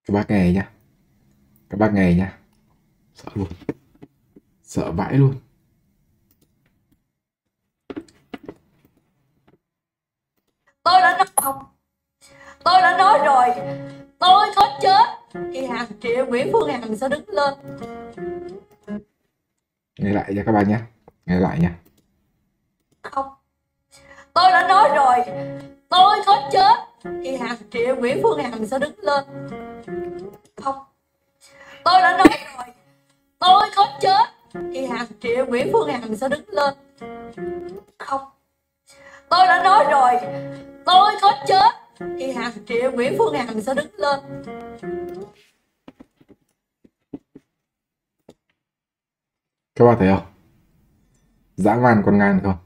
Các bác nghe nhá, các bác nghe nhá. Sợ luôn, sợ vãi luôn. Tôi đã nói không, tôi đã nói rồi, tôi có chết thì hàng triệu Nguyễn Phương Hằng sẽ đứng lên. Nghe lại nha các bác nhá, nghe lại nha. Không, tôi đã nói rồi, tôi có chết thì hàng triệu Nguyễn Phương Hằng sẽ đứng lên. Không, tôi đã nói rồi, tôi có chết thì hàng triệu Nguyễn Phương Hằng sẽ đứng lên. Không, tôi đã nói rồi, tôi có chết thì hàng triệu Nguyễn Phương Hằng sẽ đứng lên. Các bác thấy không? Dã man con ngan không?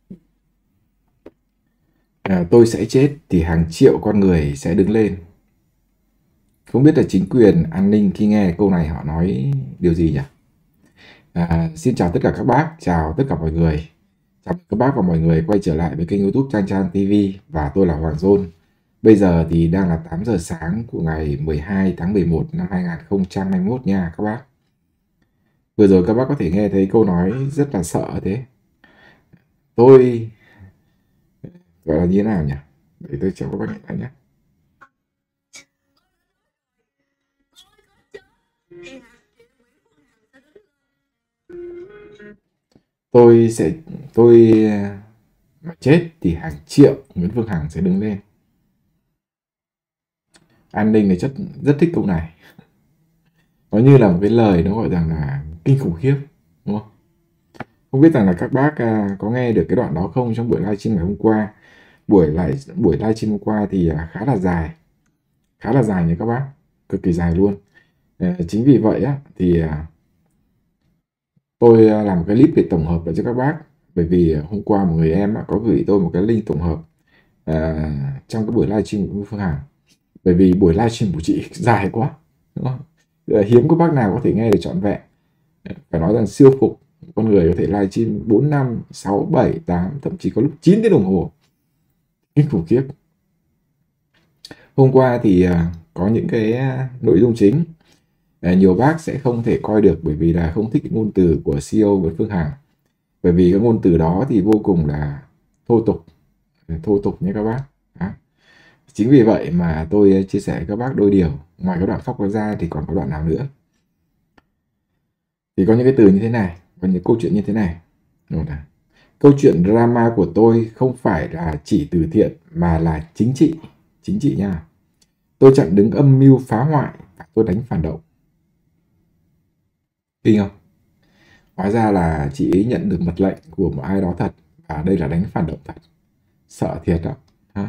Tôi sẽ chết thì hàng triệu con người sẽ đứng lên. Không biết là chính quyền an ninh khi nghe câu này họ nói điều gì nhỉ? Xin chào tất cả các bác, chào tất cả mọi người. Chào các bác và mọi người quay trở lại với kênh YouTube Trang Trang TV và tôi là Hoàng Dôn. Bây giờ thì đang là 8 giờ sáng của ngày 12 tháng 11 năm 2021 nha các bác. Vừa rồi các bác có thể nghe thấy câu nói rất là sợ thế. Tôi gọi là như thế nào nhỉ? Để tôi cho các bác nghe lại nhé. Tôi tôi mà chết thì hàng triệu Nguyễn Phương Hằng sẽ đứng lên. An ninh này rất thích câu này. Nó như là một cái lời nó gọi rằng là kinh khủng khiếp, đúng không? Không biết rằng là các bác có nghe được cái đoạn đó không trong buổi livestream ngày hôm qua. Buổi livestream hôm qua thì khá là dài nha các bác, cực kỳ dài luôn. Chính vì vậy á thì tôi làm một cái clip để tổng hợp lại cho các bác, bởi vì hôm qua một người em có gửi tôi một cái link tổng hợp trong cái buổi livestream của Phương Hằng, bởi vì buổi livestream của chị dài quá, đúng không? Hiếm có bác nào có thể nghe được trọn vẹn. Phải nói rằng siêu phục con người có thể livestream 4, 5, 6, 7, 8, thậm chí có lúc 9 tiếng đồng hồ, kinh khủng khiếp. Hôm qua thì có những cái nội dung chính nhiều bác sẽ không thể coi được bởi vì là không thích cái ngôn từ của CEO Nguyễn Phương Hằng, bởi vì cái ngôn từ đó thì vô cùng là thô tục nhé các bác. Đó. Chính vì vậy mà tôi chia sẻ với các bác đôi điều. Ngoài cái đoạn khóc ra thì còn có đoạn nào nữa, thì có những cái từ như thế này, có những câu chuyện như thế này. Câu chuyện drama của tôi không phải là chỉ từ thiện mà là chính trị nha. Tôi chặn đứng âm mưu phá hoại và tôi đánh phản động. Kinh không? Hóa ra là chị ấy nhận được mật lệnh của một ai đó thật, và đây là đánh phản động thật. Sợ thiệt đó.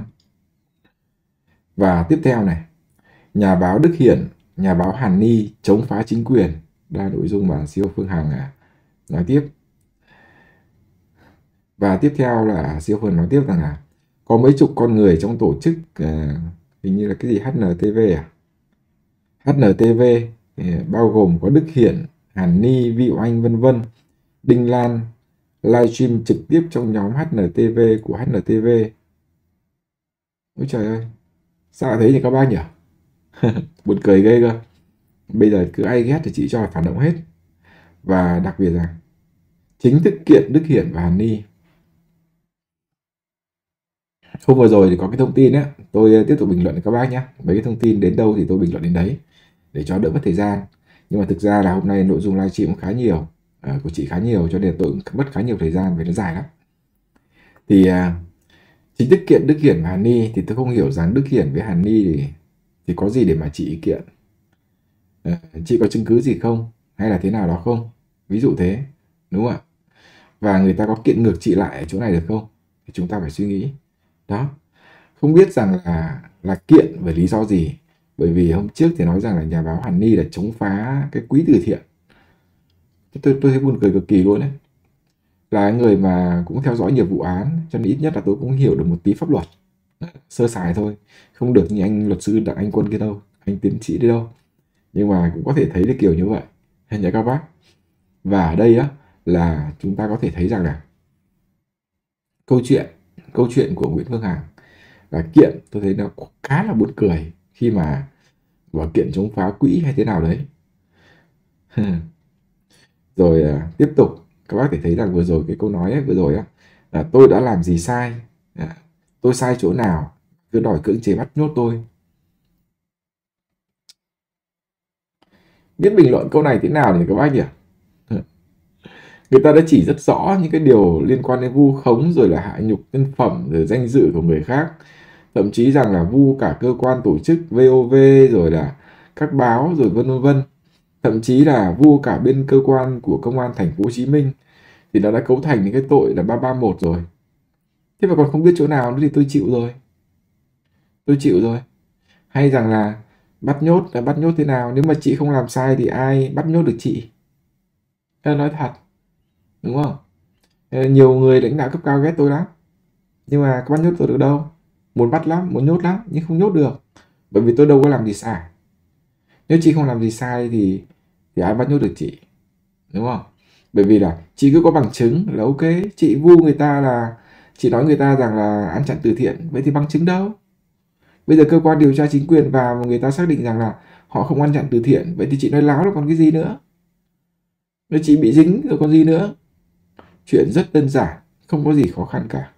Và tiếp theo này, nhà báo Đức Hiển, nhà báo Hàn Ni chống phá chính quyền. Đây là nội dung mà CEO Phương Hằng nói tiếp. Và tiếp theo là CEO Phương nói tiếp rằng là có mấy chục con người trong tổ chức hình như là cái gì HNTV HNTV bao gồm có Đức Hiển, Hàn Ni, Vi Oanh vân vân, Đinh Lan livestream trực tiếp trong nhóm HNTV của HNTV. Ôi trời ơi, sao lại thế nhỉ các bác nhỉ? Buồn cười ghê cơ. Bây giờ cứ ai ghét thì chị cho là phản động hết. Và đặc biệt là chính thức kiện Đức Hiển và Hàn Ni. Hôm vừa rồi thì có cái thông tin á, tôi tiếp tục bình luận với các bác nhé. Mấy cái thông tin đến đâu thì tôi bình luận đến đấy để cho đỡ mất thời gian. Nhưng mà thực ra là hôm nay nội dung livestream cũng khá nhiều, của chị khá nhiều, cho nên tôi cũng mất khá nhiều thời gian vì nó dài lắm. Thì chính thức kiện Đức Hiển và Hàn Ni thì tôi không hiểu rằng Đức Hiển với Hàn Ni thì có gì để mà chị kiện. Chị có chứng cứ gì không? Hay là thế nào đó không? Ví dụ thế, đúng không ạ? Và người ta có kiện ngược chị lại ở chỗ này được không? Thì chúng ta phải suy nghĩ. Đó. Không biết rằng là kiện bởi lý do gì. Bởi vì hôm trước thì nói rằng là nhà báo Hàn Ni là chống phá cái quỹ từ thiện. Tôi thấy buồn cười cực kỳ luôn đấy. Là người mà cũng theo dõi nhiều vụ án, cho nên ít nhất là tôi cũng hiểu được một tí pháp luật. Sơ sài thôi. Không được như anh luật sư Đặng Anh Quân kia đâu, anh tiến sĩ đi đâu. Nhưng mà cũng có thể thấy được kiểu như vậy. Nhớ các bác. Và ở đây á là chúng ta có thể thấy rằng là câu chuyện của Nguyễn Phương Hằng là kiện, tôi thấy nó khá là buồn cười khi mà và kiện chống phá quỹ hay thế nào đấy. Rồi tiếp tục các bác thể thấy rằng vừa rồi cái câu nói ấy, vừa rồi á, là tôi đã làm gì sai, tôi sai chỗ nào, cứ đòi cưỡng chế bắt nhốt tôi. Biết bình luận câu này thế nào nhỉ các bác nhỉ? Người ta đã chỉ rất rõ những cái điều liên quan đến vu khống, rồi là hạ nhục nhân phẩm, rồi danh dự của người khác, thậm chí rằng là vu cả cơ quan tổ chức VOV, rồi là các báo, rồi vân vân, thậm chí là vu cả bên cơ quan của công an thành phố Hồ Chí Minh, thì nó đã cấu thành những cái tội là 331 rồi. Thế mà còn không biết chỗ nào nữa thì tôi chịu rồi. Tôi chịu rồi. Hay rằng là bắt nhốt là bắt nhốt thế nào, nếu mà chị không làm sai thì ai bắt nhốt được chị? Nói thật, đúng không? Nhiều người lãnh đạo cấp cao ghét tôi lắm, nhưng mà có bắt nhốt tôi được đâu. Muốn bắt lắm, muốn nhốt lắm, nhưng không nhốt được, bởi vì tôi đâu có làm gì sai. Nếu chị không làm gì sai thì ai bắt nhốt được chị, đúng không? Bởi vì là chị cứ có bằng chứng là ok. Chị vu người ta là chị nói người ta rằng là ăn chặn từ thiện, vậy thì bằng chứng đâu? Bây giờ cơ quan điều tra chính quyền vào mà người ta xác định rằng là họ không ăn chặn từ thiện, vậy thì chị nói láo là còn cái gì nữa? Nếu chị bị dính rồi còn gì nữa? Chuyện rất đơn giản, không có gì khó khăn cả.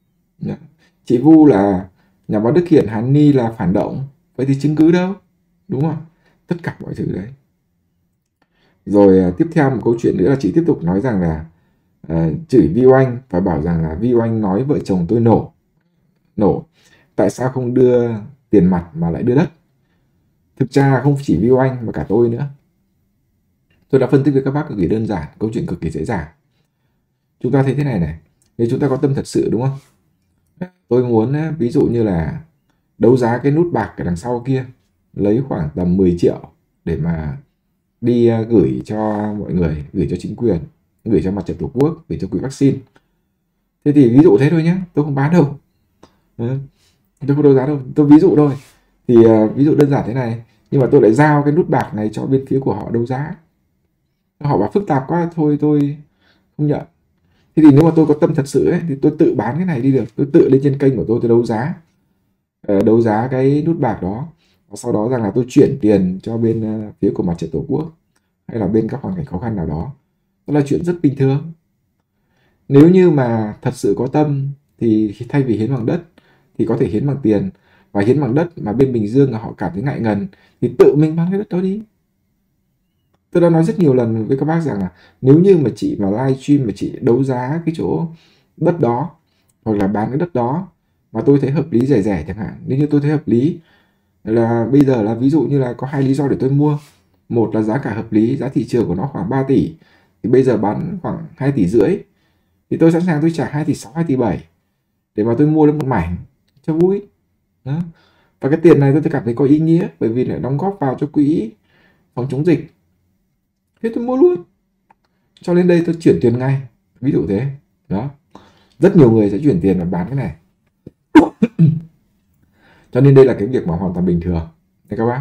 Chị vu là nhà báo Đức Hiển Hàn Ni là phản động, vậy thì chứng cứ đâu? Đúng không? Tất cả mọi thứ đấy. Rồi tiếp theo một câu chuyện nữa là chị tiếp tục nói rằng là chửi Vi Oanh và bảo rằng là Vi Oanh nói vợ chồng tôi nổ, tại sao không đưa tiền mặt mà lại đưa đất? Thực ra không chỉ Vi Oanh mà cả tôi nữa. Tôi đã phân tích với các bác cực kỳ đơn giản, câu chuyện cực kỳ dễ dàng. Chúng ta thấy thế này này, nếu chúng ta có tâm thật sự, đúng không? Tôi muốn ví dụ như là đấu giá cái nút bạc ở đằng sau kia, lấy khoảng tầm 10 triệu để mà đi gửi cho mọi người, gửi cho chính quyền, gửi cho mặt trận tổ quốc, gửi cho quỹ vaccine. Thế thì ví dụ thế thôi nhé, tôi không bán đâu. Tôi không đấu giá đâu, tôi ví dụ thôi. Thì ví dụ đơn giản thế này, nhưng mà tôi lại giao cái nút bạc này cho bên phía của họ đấu giá. Họ bảo phức tạp quá, thôi tôi không nhận. Thế thì nếu mà tôi có tâm thật sự ấy, thì tôi tự bán cái này đi được. Tôi tự lên trên kênh của tôi đấu giá cái nút bạc đó. Và sau đó rằng là tôi chuyển tiền cho bên phía của mặt trận tổ quốc, hay là bên các hoàn cảnh khó khăn nào đó. Đó là chuyện rất bình thường. Nếu như mà thật sự có tâm thì thay vì hiến bằng đất thì có thể hiến bằng tiền, và hiến bằng đất mà bên Bình Dương là họ cảm thấy ngại ngần thì tự mình bán cái đất đó đi. Tôi đã nói rất nhiều lần với các bác rằng là nếu như mà chị mà live stream mà chị đấu giá cái chỗ đất đó, hoặc là bán cái đất đó mà tôi thấy hợp lý, rẻ rẻ chẳng hạn, nếu như tôi thấy hợp lý là bây giờ là ví dụ như là có hai lý do để tôi mua. Một là giá cả hợp lý, giá thị trường của nó khoảng 3 tỷ, thì bây giờ bán khoảng 2 tỷ rưỡi, thì tôi sẵn sàng tôi trả 2 tỷ 6, 2 tỷ 7 để mà tôi mua được một mảnh cho vui đó. Và cái tiền này tôi cảm thấy có ý nghĩa, bởi vì lại đóng góp vào cho quỹ phòng chống dịch. Thế tôi mua luôn, cho lên đây tôi chuyển tiền ngay, ví dụ thế đó. Rất nhiều người sẽ chuyển tiền và bán cái này. Cho nên đây là cái việc mà hoàn toàn bình thường đấy các bác.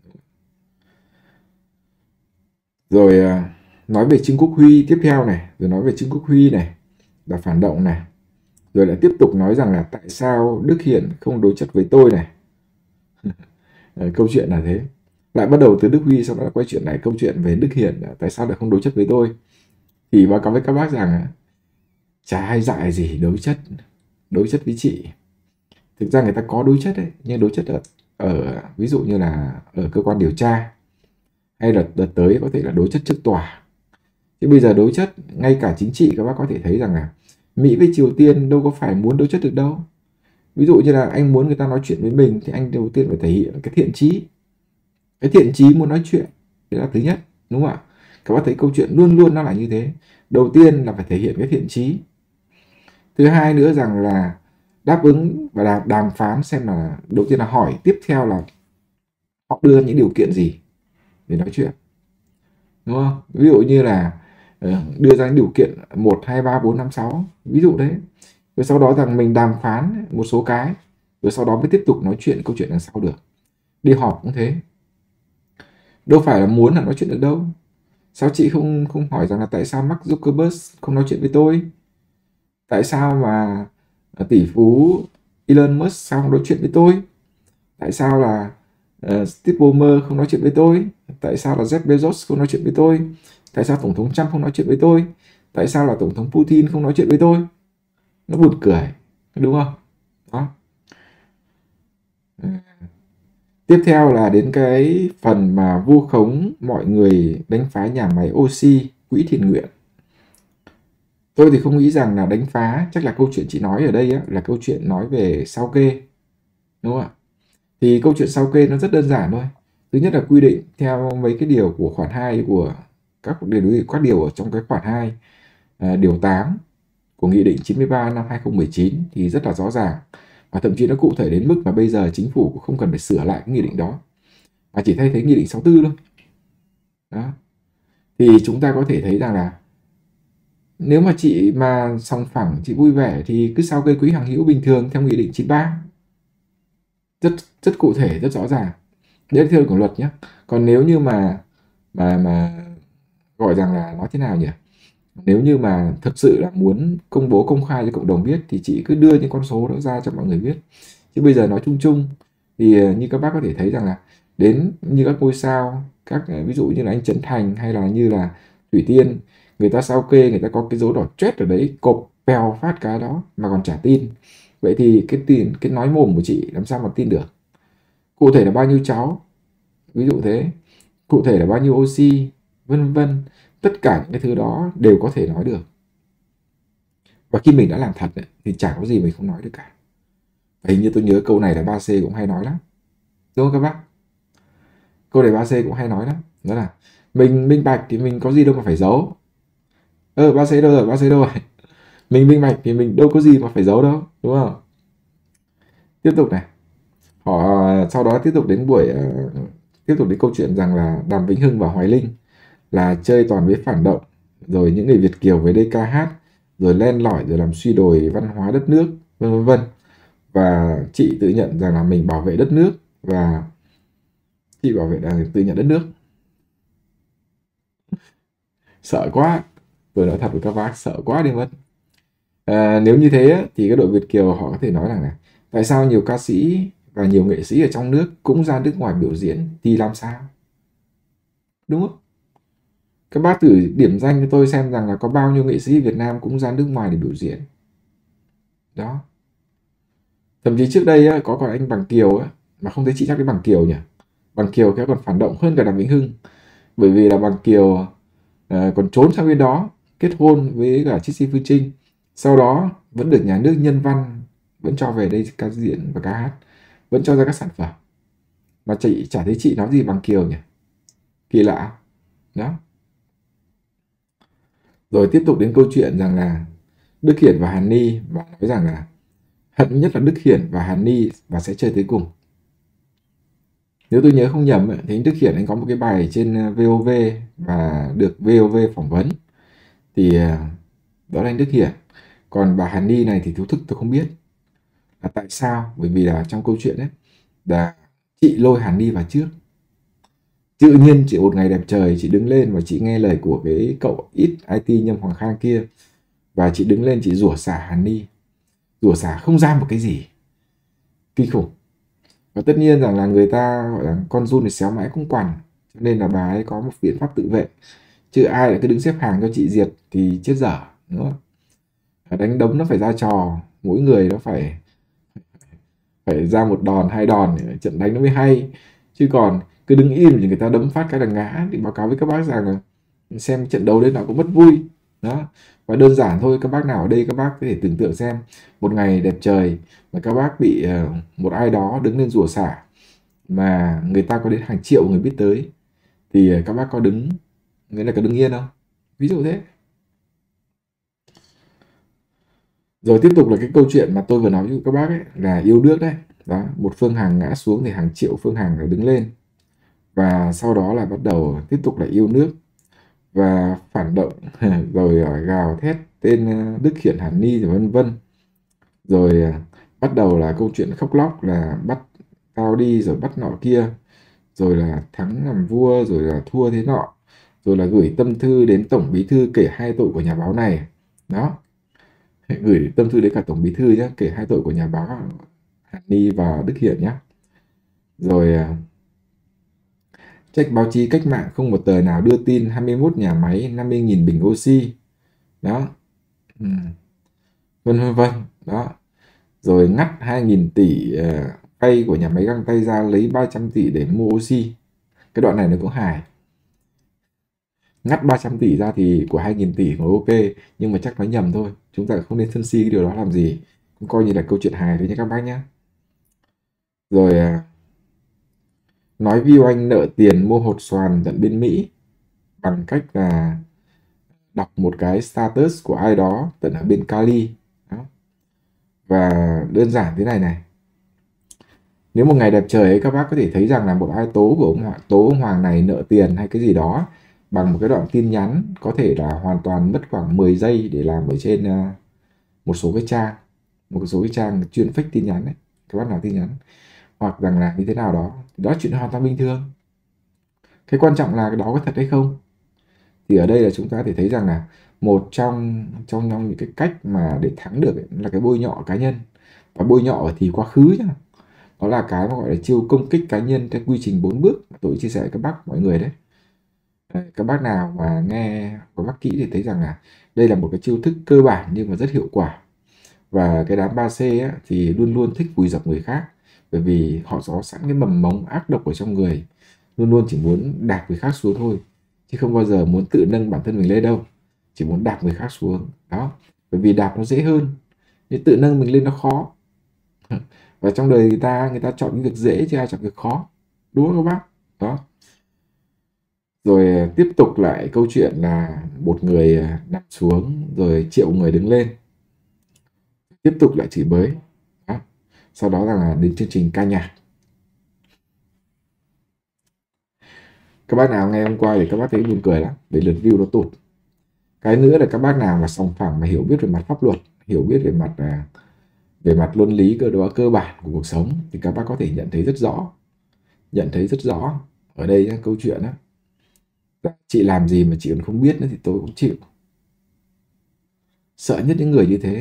Rồi nói về Trương Quốc Huy tiếp theo này, rồi nói về Trương Quốc Huy này là phản động này, rồi lại tiếp tục nói rằng là tại sao Đức Hiển không đối chất với tôi này. Câu chuyện là thế, lại bắt đầu từ Đức Huy, xong đó quay chuyện lại câu chuyện về Đức Hiển tại sao lại không đối chất với tôi. Thì báo cáo với các bác rằng chả ai dại gì đối chất với chị. Thực ra người ta có đối chất đấy, nhưng đối chất ở ví dụ như là ở cơ quan điều tra, hay là đợt tới có thể là đối chất trước tòa. Chứ bây giờ đối chất ngay cả chính trị, các bác có thể thấy rằng là Mỹ với Triều Tiên đâu có phải muốn đối chất được đâu. Ví dụ như là anh muốn người ta nói chuyện với mình thì anh đầu tiên phải thể hiện cái thiện chí. Cái thiện chí muốn nói chuyện, đấy là thứ nhất, đúng không ạ? Các bác thấy câu chuyện luôn luôn nó là như thế. Đầu tiên là phải thể hiện cái thiện chí. Thứ hai nữa rằng là đáp ứng và đàm phán, xem là đầu tiên là hỏi, tiếp theo là họ đưa những điều kiện gì để nói chuyện, đúng không? Ví dụ như là đưa ra những điều kiện 1, 2, 3, 4, 5, 6, ví dụ đấy. Rồi sau đó rằng mình đàm phán một số cái, rồi sau đó mới tiếp tục nói chuyện câu chuyện đằng sau được. Đi họp cũng thế, đâu phải là muốn là nói chuyện được đâu. Sao chị không hỏi rằng là tại sao Mark Zuckerberg không nói chuyện với tôi? Tại sao mà tỷ phú Elon Musk sao không nói chuyện với tôi? Tại sao là Steve Ballmer không nói chuyện với tôi? Tại sao là Jeff Bezos không nói chuyện với tôi? Tại sao Tổng thống Trump không nói chuyện với tôi? Tại sao là Tổng thống Putin không nói chuyện với tôi? Nó buồn cười, đúng không? Đó. Tiếp theo là đến cái phần mà vu khống mọi người đánh phá nhà máy oxy, quỹ thiện nguyện. Tôi thì không nghĩ rằng là đánh phá, chắc là câu chuyện chị nói ở đây á, là câu chuyện nói về sao kê, đúng không ạ? Thì câu chuyện sao kê nó rất đơn giản thôi. Thứ nhất là quy định theo mấy cái điều của khoản 2 của các điều ở trong cái khoản 2, điều 8 của Nghị định 93 năm 2019 thì rất là rõ ràng. Và thậm chí nó cụ thể đến mức mà bây giờ chính phủ cũng không cần phải sửa lại cái nghị định đó, mà chỉ thay thế Nghị định 64 thôi. Đó. Thì chúng ta có thể thấy rằng là nếu mà chị mà sòng phẳng, chị vui vẻ thì cứ sao kê quỹ hàng hữu bình thường theo Nghị định 93. Rất rất cụ thể, rất rõ ràng. Đấy là theo của luật nhé. Còn nếu như mà gọi rằng là nói thế nào nhỉ? Nếu như mà thật sự là muốn công bố công khai cho cộng đồng biết thì chị cứ đưa những con số đó ra cho mọi người biết. Chứ bây giờ nói chung chung thì như các bác có thể thấy rằng là đến như các ngôi sao, các ví dụ như là anh Trấn Thành hay là như là Thủy Tiên, người ta sao kê, người ta có cái dấu đỏ chét ở đấy, cộp bèo phát cái đó mà còn trả tin. Vậy thì cái nói mồm của chị làm sao mà tin được? Cụ thể là bao nhiêu cháu, ví dụ thế, cụ thể là bao nhiêu oxy, vân vân, tất cả những cái thứ đó đều có thể nói được. Và khi mình đã làm thật ấy, thì chả có gì mình không nói được cả. Và hình như tôi nhớ câu này là 3C cũng hay nói lắm, đúng không các bác? Câu này 3C cũng hay nói lắm, đó là mình minh bạch thì mình có gì đâu mà phải giấu. 3C đâu rồi, 3C đâu rồi? Mình minh bạch thì mình đâu có gì mà phải giấu đâu, đúng không? Tiếp tục này, họ sau đó tiếp tục đến câu chuyện rằng là Đàm Vĩnh Hưng và Hoài Linh là chơi toàn với phản động, rồi những người Việt kiều về đây ca hát, rồi len lỏi, rồi làm suy đồi văn hóa đất nước, vân vân. Và chị tự nhận rằng là mình bảo vệ đất nước, và chị bảo vệ tự nhận đất nước. Sợ quá, tôi nói thật với các bác, sợ quá đi mất. Nếu như thế thì cái đội Việt kiều họ có thể nói rằng là tại sao nhiều ca sĩ và nhiều nghệ sĩ ở trong nước cũng ra nước ngoài biểu diễn thì làm sao, đúng không? Các bác thử điểm danh cho tôi xem rằng là có bao nhiêu nghệ sĩ Việt Nam cũng ra nước ngoài để biểu diễn. Đó. Thậm chí trước đây á, có còn anh Bằng Kiều á, mà không thấy chị nhắc đến Bằng Kiều nhỉ? Bằng Kiều cái còn phản động hơn cả Đàm Vĩnh Hưng. Bởi vì là Bằng Kiều còn trốn sang bên đó, kết hôn với cả Trích Sĩ Phương Trinh. Sau đó vẫn được nhà nước nhân văn, vẫn cho về đây ca diễn và ca hát, vẫn cho ra các sản phẩm. Mà chị chả thấy chị nói gì Bằng Kiều nhỉ? Kỳ lạ. Đó. Rồi tiếp tục đến câu chuyện rằng là Đức Hiển và Hàn Ni, và nói rằng là hận nhất là Đức Hiển và Hàn Ni và sẽ chơi tới cùng. Nếu tôi nhớ không nhầm thì anh Đức Hiển anh có một cái bài trên VOV và được VOV phỏng vấn. Thì đó là anh Đức Hiển. Còn bà Hàn Ni này thì thú thực tôi không biết là tại sao, bởi vì là trong câu chuyện ấy là chị lôi Hàn Ni vào trước. Tự nhiên chị một ngày đẹp trời chị đứng lên và chị nghe lời của cái cậu ít IT Nhâm Hoàng Khang kia, và chị đứng lên chị rủa xả Hàn Ni, rủa xả không ra một cái gì, kinh khủng. Và tất nhiên rằng là người ta gọi là con giun thì xéo mãi cũng quằn, cho nên là bà ấy có một biện pháp tự vệ, chứ ai lại cứ đứng xếp hàng cho chị diệt thì chết dở, đúng không? Đánh đấm nó phải ra trò, mỗi người nó phải phải ra một đòn hai đòn để trận đánh nó mới hay, chứ còn cứ đứng im thì người ta đấm phát cái là ngã. Thì báo cáo với các bác rằng là xem trận đấu đấy nó cũng mất vui. Đó. Và đơn giản thôi, các bác nào ở đây các bác có thể tưởng tượng xem, một ngày đẹp trời mà các bác bị một ai đó đứng lên rủa xả mà người ta có đến hàng triệu người biết tới, thì các bác có đứng, nghĩa là có đứng yên không? Ví dụ thế. Rồi tiếp tục là cái câu chuyện mà tôi vừa nói với các bác ấy, là yêu nước đấy. Đó, một Phương Hằng ngã xuống thì hàng triệu Phương Hằng đứng lên. Và sau đó là bắt đầu tiếp tục là yêu nước và phản động rồi gào thét tên Đức Hiển Hàn Ni rồi vân vân. Rồi bắt đầu là câu chuyện khóc lóc là bắt tao đi rồi bắt nọ kia, rồi là thắng làm vua rồi là thua thế nọ, rồi là gửi tâm thư đến Tổng Bí thư kể hai tội của nhà báo này. Đó, gửi tâm thư đến cả Tổng Bí thư nhé, kể hai tội của nhà báo Hàn Ni và Đức Hiển nhé. Rồi Check báo chí cách mạng không một tờ nào đưa tin 21 nhà máy 50.000 bình oxy. Đó. Vân vân vân. Đó. Rồi ngắt 2.000 tỷ vay của nhà máy găng tay ra lấy 300 tỷ để mua oxy. Cái đoạn này nó cũng hài. Ngắt 300 tỷ ra thì của 2.000 tỷ cũng ok, nhưng mà chắc nó nhầm thôi. Chúng ta không nên sân si cái điều đó làm gì. Cũng coi như là câu chuyện hài thôi nhé các bác nhé. Rồi nói view anh nợ tiền mua hột xoàn tận bên Mỹ bằng cách là đọc một cái status của ai đó tận ở bên Cali. Đó. Và đơn giản thế này này. Nếu một ngày đẹp trời ấy, các bác có thể thấy rằng là một ai tố ông Hoàng này nợ tiền hay cái gì đó bằng một cái đoạn tin nhắn, có thể là hoàn toàn mất khoảng 10 giây để làm ở trên một số cái trang chuyên fake tin nhắn ấy, các bác nào tin nhắn, hoặc rằng là như thế nào đó, đó là chuyện hoàn toàn bình thường. Cái quan trọng là cái đó có thật hay không. Thì ở đây là chúng ta có thể thấy rằng là một trong những cái cách mà để thắng được ấy, là cái bôi nhọ cá nhân, và bôi nhọ thì quá khứ nhá. Đó là cái mà gọi là chiêu công kích cá nhân theo quy trình 4 bước mà tôi chia sẻ với các bác mọi người đấy. Các bác nào mà nghe và bác kỹ thì thấy rằng là đây là một cái chiêu thức cơ bản nhưng mà rất hiệu quả. Và cái đám 3C á, thì luôn luôn thích vùi dập người khác, bởi vì họ có sẵn cái mầm mống ác độc ở trong người, luôn luôn chỉ muốn đạp người khác xuống thôi, chứ không bao giờ muốn tự nâng bản thân mình lên đâu, chỉ muốn đạp người khác xuống. Đó, bởi vì đạp nó dễ hơn, nhưng tự nâng mình lên nó khó. Và trong đời người ta chọn những việc dễ chứ ai chọn việc khó, đúng không các bác? Đó. Rồi tiếp tục lại câu chuyện là một người nằm xuống rồi triệu người đứng lên, tiếp tục lại chửi bới. Đó. Sau đó là đến chương trình ca nhạc. Các bác nào nghe hôm qua thì các bác thấy buồn cười lắm, để lượt view nó tụt. Cái nữa là các bác nào mà sòng phẳng mà hiểu biết về mặt pháp luật, hiểu biết về mặt luân lý cơ bản của cuộc sống, thì các bác có thể nhận thấy rất rõ ở đây câu chuyện đó. Chị làm gì mà chị còn không biết nữa thì tôi cũng chịu. Sợ nhất những người như thế.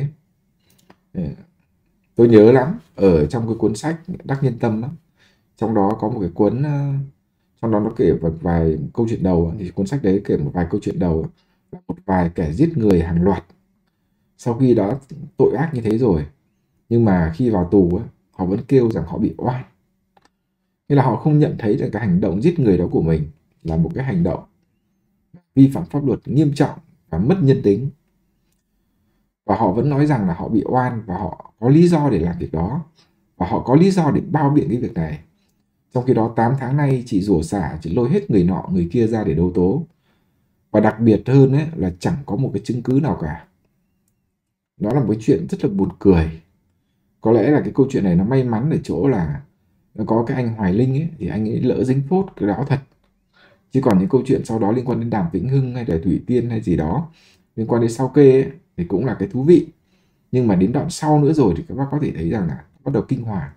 Tôi nhớ lắm, ở trong cái cuốn sách Đắc Nhân Tâm đó, trong đó có một cái cuốn, trong đó nó kể một vài câu chuyện đầu, thì cuốn sách đấy kể một vài câu chuyện đầu là một vài kẻ giết người hàng loạt. Sau khi đã tội ác như thế rồi, nhưng mà khi vào tù họ vẫn kêu rằng họ bị oan. Nghĩa là họ không nhận thấy rằng cái hành động giết người đó của mình là một cái hành động vi phạm pháp luật nghiêm trọng và mất nhân tính. Và họ vẫn nói rằng là họ bị oan và họ có lý do để làm việc đó, và họ có lý do để bao biện cái việc này. Trong khi đó 8 tháng nay chị rủa xả, chị lôi hết người nọ người kia ra để đấu tố. Và đặc biệt hơn ấy, là chẳng có một cái chứng cứ nào cả. Đó là một cái chuyện rất là buồn cười. Có lẽ là cái câu chuyện này nó may mắn ở chỗ là nó có cái anh Hoài Linh ấy, thì anh ấy lỡ dính phốt cái đó thật. Chứ còn những câu chuyện sau đó liên quan đến Đàm Vĩnh Hưng hay là Thủy Tiên hay gì đó, liên quan đến Sao Kê ấy, thì cũng là cái thú vị. Nhưng mà đến đoạn sau nữa rồi thì các bác có thể thấy rằng là bắt đầu kinh hoàng,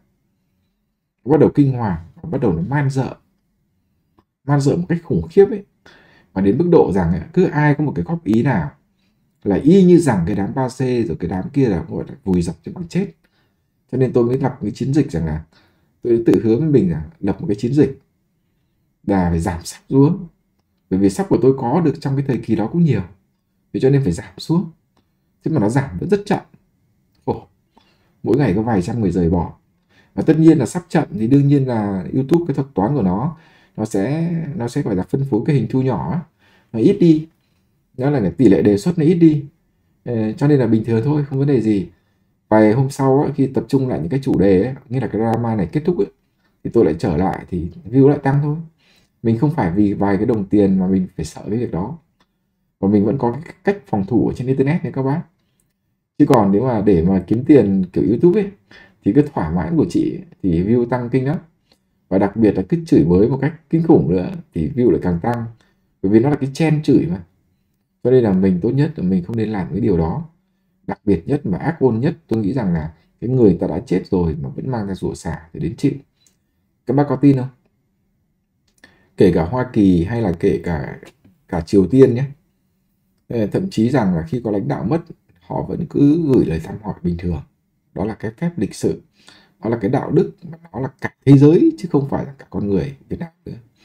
bắt đầu nó man dợ một cách khủng khiếp ấy. Và đến mức độ rằng cứ ai có một cái góp ý nào là y như rằng cái đám 3C rồi cái đám kia là gọi là vùi dập cho bằng chết. Cho nên tôi mới lập cái chiến dịch rằng là tôi tự hứa với mình là lập một cái chiến dịch là phải giảm sắp xuống, bởi vì sắp của tôi có được trong cái thời kỳ đó cũng nhiều, thế cho nên phải giảm xuống. Thế mà nó giảm vẫn rất chậm. Mỗi ngày có vài trăm người rời bỏ. Và tất nhiên là sắp chậm thì đương nhiên là YouTube cái thuật toán của nó sẽ gọi là phân phối cái hình thu nhỏ, nó ít đi, đó là tỷ lệ đề xuất nó ít đi. Cho nên là bình thường thôi, không vấn đề gì. Vài hôm sau khi tập trung lại những cái chủ đề ấy, nghĩa là cái drama này kết thúc ấy, thì tôi lại trở lại thì view lại tăng thôi. Mình không phải vì vài cái đồng tiền mà mình phải sợ cái việc đó, và mình vẫn có cái cách phòng thủ ở trên internet này các bác. Chứ còn nếu mà để mà kiếm tiền kiểu YouTube ấy, thì cái thỏa mãn của chị thì view tăng kinh lắm. Và đặc biệt là cứ chửi bới một cách kinh khủng nữa thì view lại càng tăng, bởi vì nó là cái trend chửi mà. Cho nên là mình tốt nhất là mình không nên làm cái điều đó. Đặc biệt nhất và ác ôn nhất, tôi nghĩ rằng là cái người ta đã chết rồi mà vẫn mang ra rủa xả thì đến chịu. Các bác có tin không? Kể cả Hoa Kỳ hay là kể cả Triều Tiên nhé, thậm chí rằng là khi có lãnh đạo mất, họ vẫn cứ gửi lời thăm hỏi bình thường. Đó là cái phép lịch sự, đó là cái đạo đức, mà nó là cả thế giới chứ không phải là cả con người Việt Nam nữa.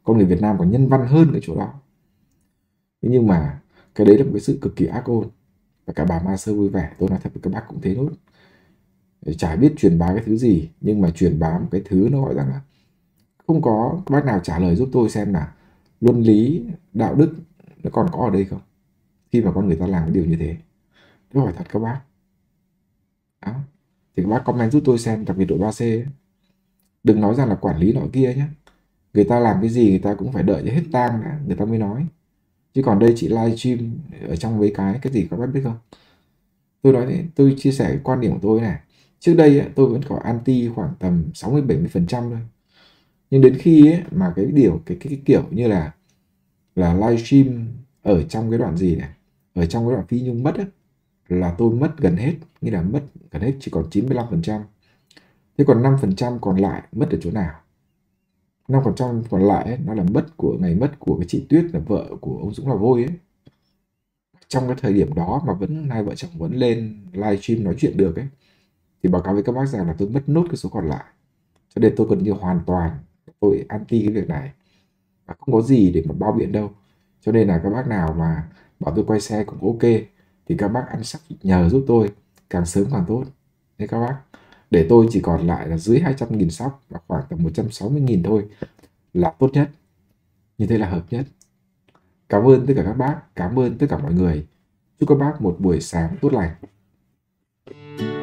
Con người Việt Nam còn nhân văn hơn cái chỗ đó. Thế nhưng mà cái đấy là một cái sự cực kỳ ác ôn. Và cả bà Ma Sơ vui vẻ, tôi nói thật với các bác cũng thế thôi. Chả biết truyền bá cái thứ gì, nhưng mà truyền bá một cái thứ nó gọi rằng là không có các bác nào trả lời giúp tôi xem là luân lý, đạo đức nó còn có ở đây không? Khi mà con người ta làm cái điều như thế. Tôi hỏi thật các bác. Đó. Thì các bác comment giúp tôi xem, đặc biệt đội 3C ấy. Đừng nói rằng là quản lý nọ kia nhé. Người ta làm cái gì người ta cũng phải đợi cho hết tang đã, người ta mới nói. Chứ còn đây chị live stream ở trong mấy cái gì các bác biết không? Tôi nói thế, tôi chia sẻ cái quan điểm của tôi này. Trước đây ấy, tôi vẫn có anti khoảng tầm 60-70% thôi. Nhưng đến khi ấy, mà cái điều cái kiểu như là livestream ở trong cái đoạn gì này, ở trong cái đoạn Phi Nhung mất ấy, là tôi mất gần hết, nghĩa là mất gần hết chỉ còn 95%. Thế còn 5% còn lại mất ở chỗ nào? 5% còn lại ấy, nó là ngày mất của cái chị Tuyết là vợ của ông Dũng Lò Vôi ấy. Trong cái thời điểm đó mà vẫn hai vợ chồng vẫn lên livestream nói chuyện được ấy, thì báo cáo với các bác rằng là tôi mất nốt cái số còn lại. Cho nên tôi gần như hoàn toàn tôi anti cái việc này và không có gì để mà bao biện đâu. Cho nên là các bác nào mà bảo tôi quay xe cũng ok thì các bác ăn sắc nhờ giúp tôi càng sớm càng tốt. Thế các bác, để tôi chỉ còn lại là dưới 200.000 sub và khoảng tầm 160.000 thôi là tốt nhất. Như thế là hợp nhất. Cảm ơn tất cả các bác, cảm ơn tất cả mọi người. Chúc các bác một buổi sáng tốt lành.